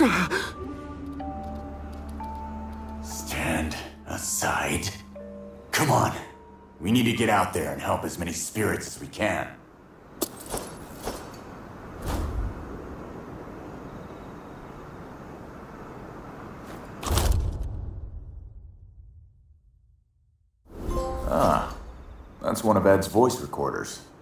Stand aside. Come on. We need to get out there and help as many spirits as we can. Ah, that's one of Ed's voice recorders.